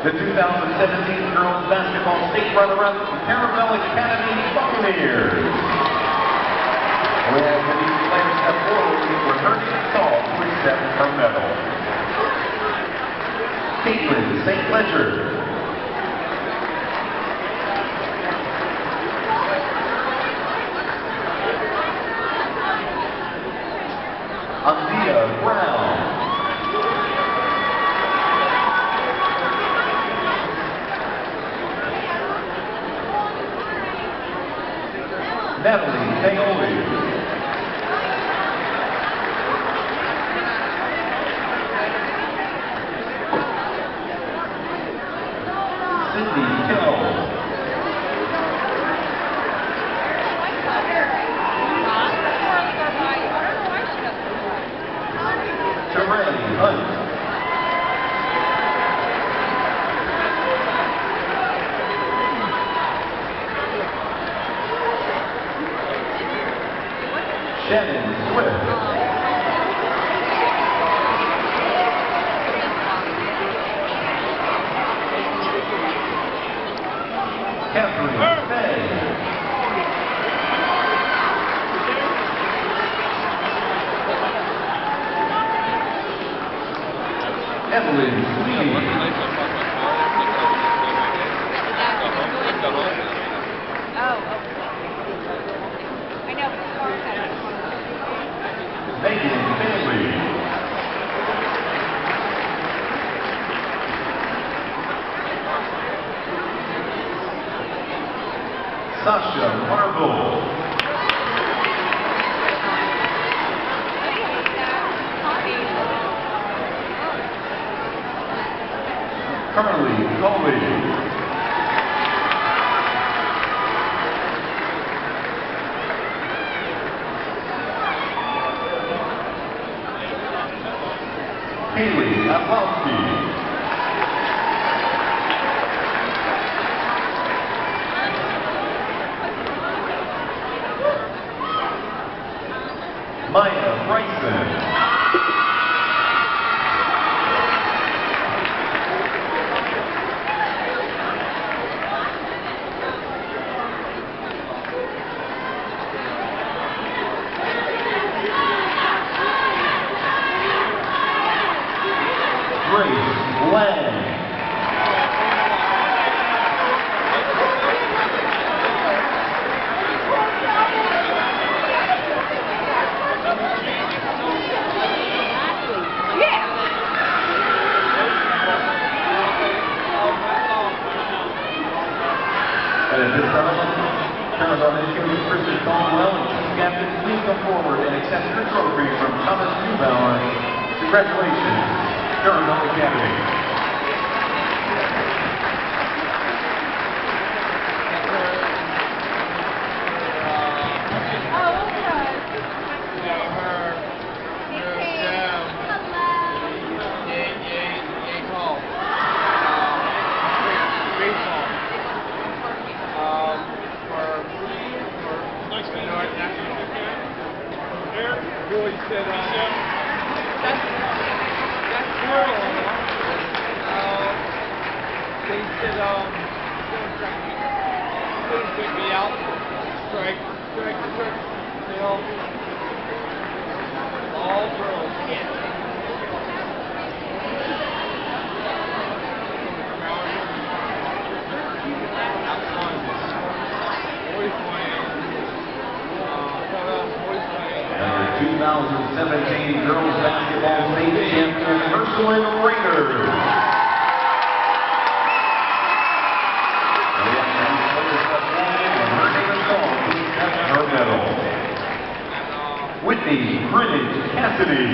The 2017 girls basketball state runner-up, Caravel Academy Buccaneers. Whereas the these players step forward, rehearsing song to accept her medal. Caitlin St. Ledger. Andia Brown. Natalie Paoli. Cindy Kell. Terrain Hunt. Shannon Swift. Catherine Fay. Evelyn Sweeney. Megan Bailey. Sasha Marble. Carly Coley. Haley Atlowski. Maya Bryson. Grace Lang. And at this time, Caravel Academy Christian Caldwell and team captain, please come forward and accept your trophy from Thomas Neubauer. Congratulations, Caravel Academy. Boy said, that's cool. They said, please pick me out. Strike. You know, all girls. Yeah. Number 2017 girls basketball state champion, Ursuline Academy. Her medal. Whitney Greenwich Cassidy.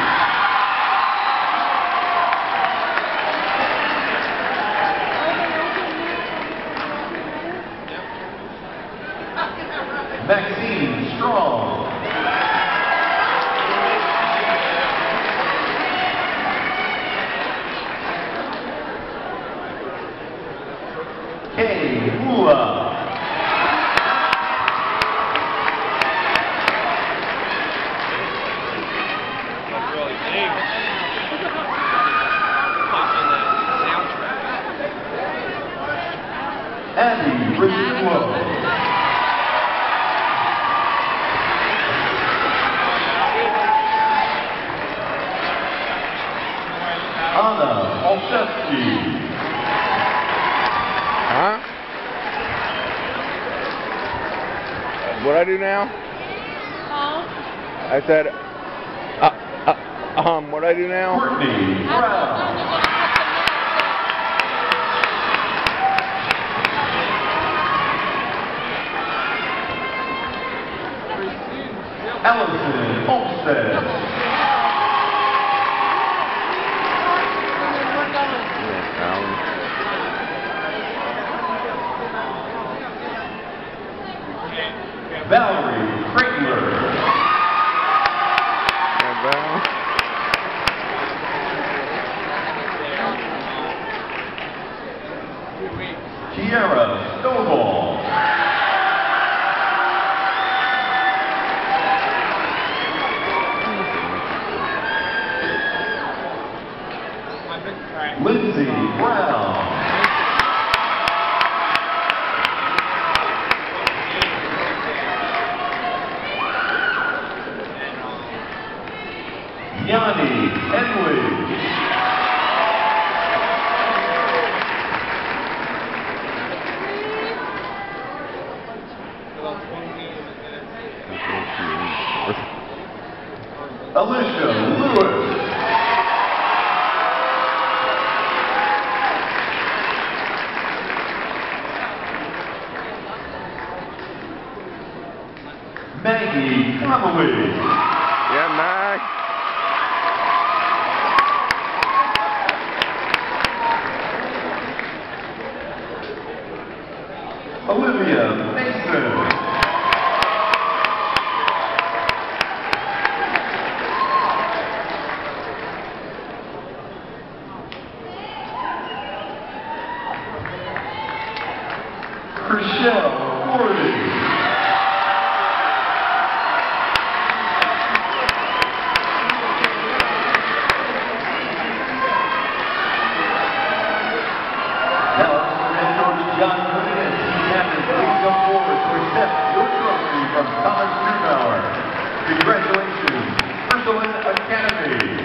Maxine Strong. Kay Mula. Abby Rizzo. Anna Olszewski. Huh? What I do now? I said, what I do now? Courtney Brown. Allison Olmstead. Valerie Craigler. Kiara Stovall. Lindsay Brown. Yanni Henley. Alicia Lewis. Maggie Connolly. Yeah, Mag. Olivia Mason. Rochelle Gordy. Please come forward to accept your trophy from Thomas Neubauer. Congratulations, Ursuline Academy.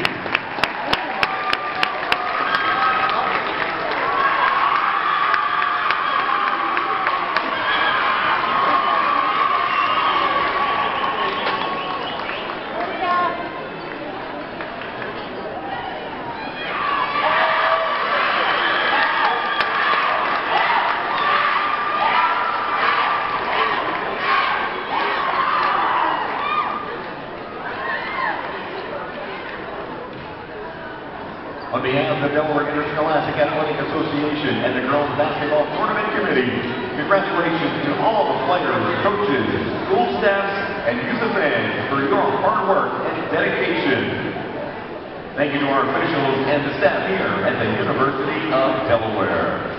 On behalf of the Delaware Interscholastic Athletic Association and the Girls Basketball Tournament Committee, congratulations to all the players, coaches, school staffs, and youth fans for your hard work and dedication. Thank you to our officials and the staff here at the University of Delaware.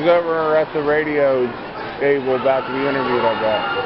He's over at the radio table about to be interviewed, I bet.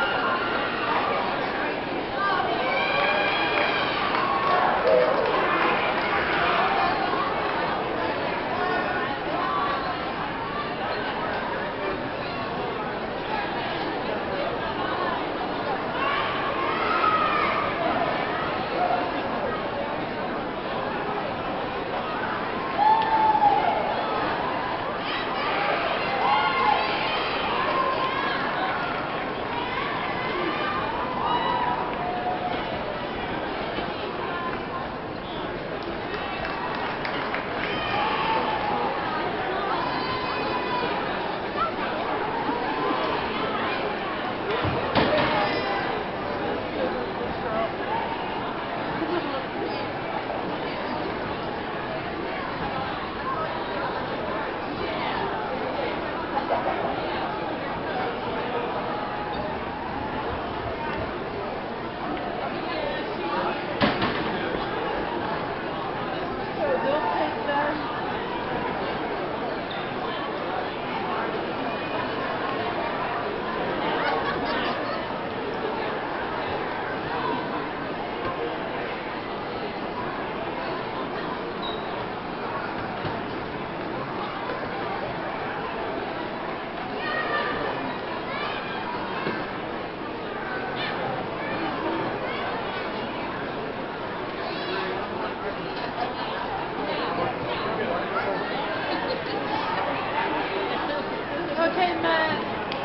Okay, Matt.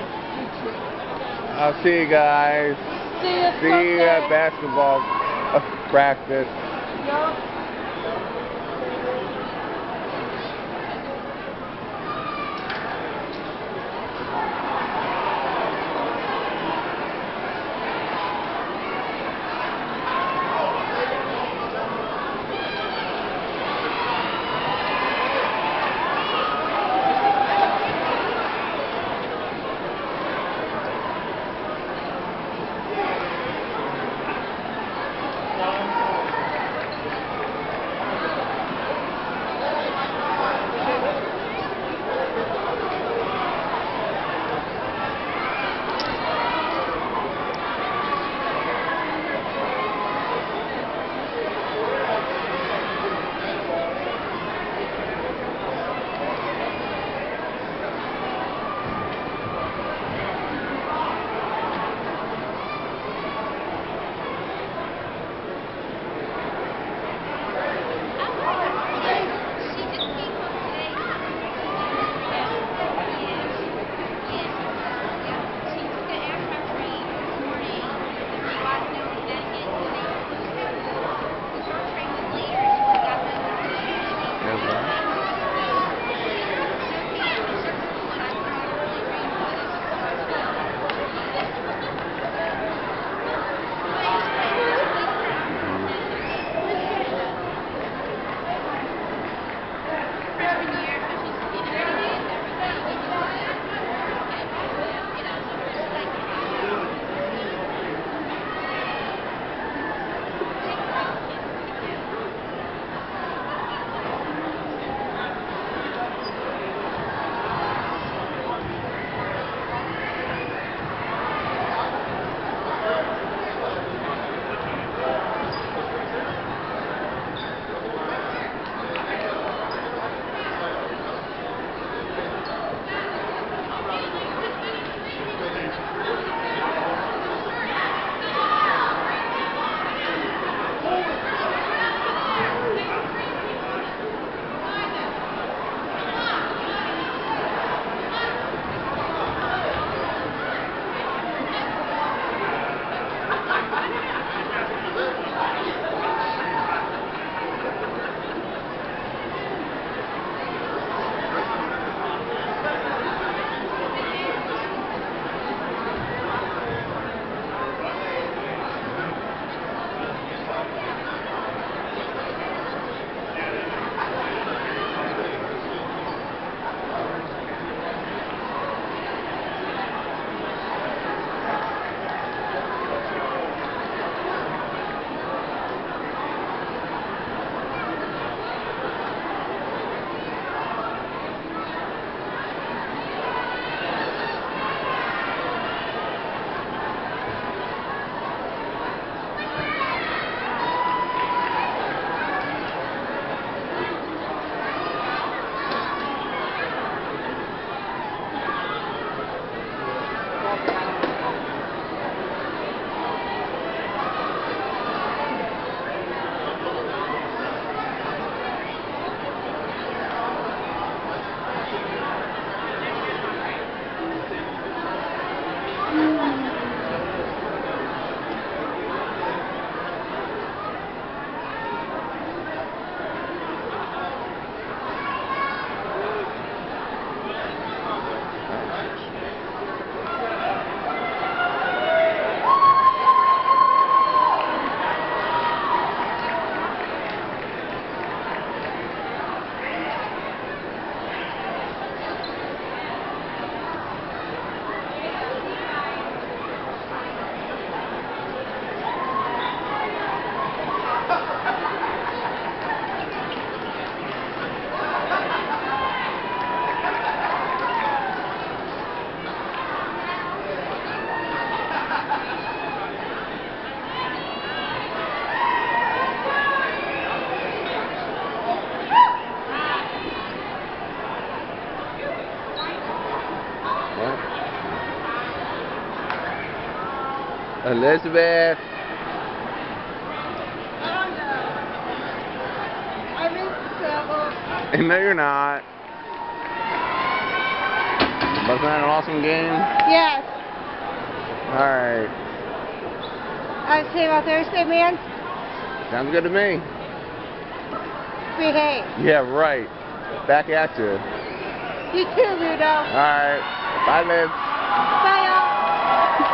I'll see you guys. See you at basketball practice. Yup. Elizabeth. I'm in trouble. No, you're not. Wasn't that an awesome game? Yes. Alright. I'll see you on Thursday, man. Sounds good to me. Behave. Yeah, right. Back at you. You too, Ludo. Alright. Bye, Liz. Bye, y'all.